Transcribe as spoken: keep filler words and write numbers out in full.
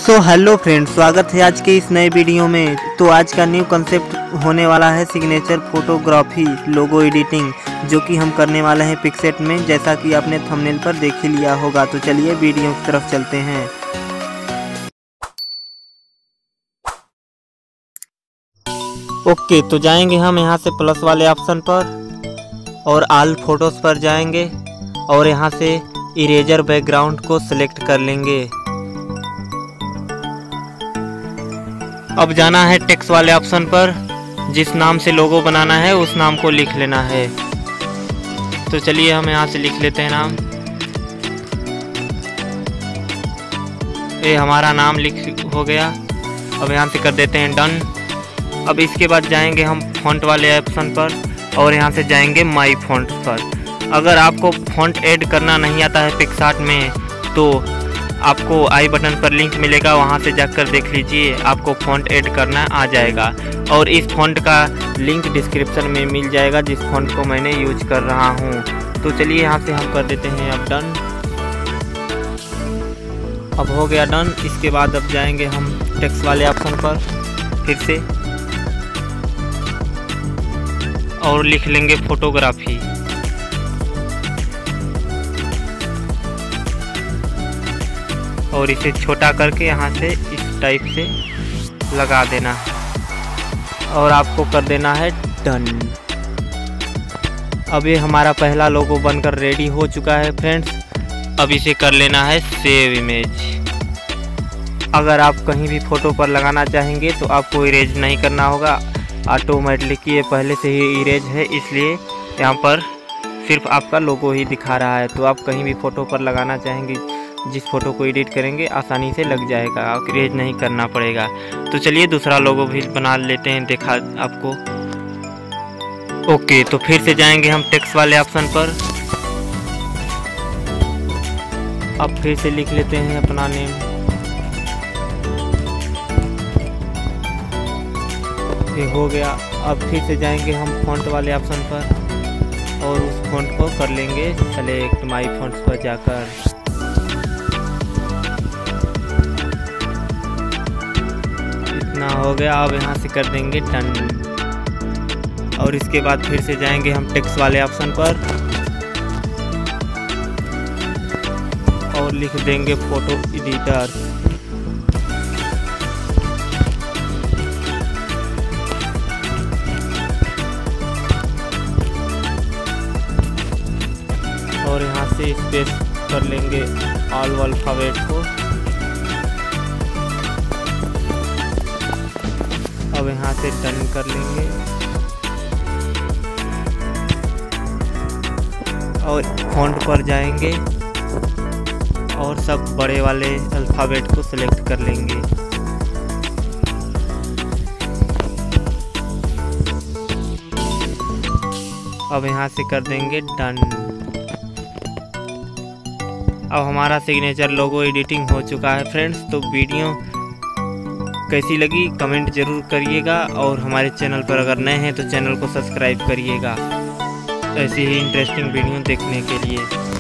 So hello friends, स्वागत है आज के इस नए वीडियो में। तो आज का न्यू कंसेप्ट होने वाला है सिग्नेचर फोटोग्राफी लोगो एडिटिंग, जो कि हम करने वाले हैं पिक्सेट में, जैसा कि आपने थंबनेल पर देख ही लिया होगा। तो चलिए वीडियो की तरफ चलते हैं। ओके, तो जाएंगे हम यहाँ से प्लस वाले ऑप्शन पर और ऑल फोटोज़ पर जाएंगे और यहाँ से इरेजर बैकग्राउंड को सिलेक्ट कर लेंगे। अब जाना है टेक्स्ट वाले ऑप्शन पर, जिस नाम से लोगो बनाना है उस नाम को लिख लेना है। तो चलिए हम यहाँ से लिख लेते हैं नाम। ये हमारा नाम लिख हो गया। अब यहाँ से कर देते हैं डन। अब इसके बाद जाएंगे हम फॉन्ट वाले ऑप्शन पर और यहाँ से जाएंगे माई फॉन्ट पर। अगर आपको फॉन्ट ऐड करना नहीं आता है पिक्सार्ट में, तो आपको आई बटन पर लिंक मिलेगा, वहां से जाकर देख लीजिए, आपको फ़ॉन्ट ऐड करना आ जाएगा। और इस फ़ॉन्ट का लिंक डिस्क्रिप्शन में मिल जाएगा, जिस फ़ॉन्ट को मैंने यूज कर रहा हूं। तो चलिए यहां से हम कर देते हैं अब डन। अब हो गया डन। इसके बाद अब जाएंगे हम टेक्स्ट वाले ऑप्शन पर फिर से और लिख लेंगे फोटोग्राफी। और इसे छोटा करके यहाँ से इस टाइप से लगा देना है और आपको कर देना है डन। अब ये हमारा पहला लोगो बनकर रेडी हो चुका है फ्रेंड्स। अब इसे कर लेना है सेव इमेज। अगर आप कहीं भी फ़ोटो पर लगाना चाहेंगे तो आपको इरेज नहीं करना होगा, ऑटोमेटिकली ये पहले से ही इरेज है, इसलिए यहाँ पर सिर्फ आपका लोगो ही दिखा रहा है। तो आप कहीं भी फ़ोटो पर लगाना चाहेंगे, जिस फोटो को एडिट करेंगे आसानी से लग जाएगा, इरेज नहीं करना पड़ेगा। तो चलिए दूसरा लोगो भी बना लेते हैं, देखा आपको। ओके, तो फिर से जाएंगे हम टेक्स्ट वाले ऑप्शन पर। अब फिर से लिख लेते हैं अपना नेम। ये हो गया। अब फिर से जाएंगे हम फॉन्ट वाले ऑप्शन पर और उस फॉन्ट को कर लेंगे सेलेक्ट माई फॉन्ट्स पर जाकर। इतना हो गया। अब यहाँ से कर देंगे डन। और इसके बाद फिर से जाएंगे हम टेक्स्ट वाले ऑप्शन पर और लिख देंगे फोटो एडिटर। और यहाँ से स्पेस कर लेंगे ऑल अल्फाबेट को। अब यहाँ से डन कर लेंगे और फॉन्ट पर जाएंगे और सब बड़े वाले अल्फ़ाबेट को सिलेक्ट कर लेंगे। अब यहाँ से कर देंगे डन। अब हमारा सिग्नेचर लोगो एडिटिंग हो चुका है फ्रेंड्स। तो वीडियो कैसी लगी कमेंट ज़रूर करिएगा और हमारे चैनल पर अगर नए हैं तो चैनल को सब्सक्राइब करिएगा ऐसी ही इंटरेस्टिंग वीडियो देखने के लिए।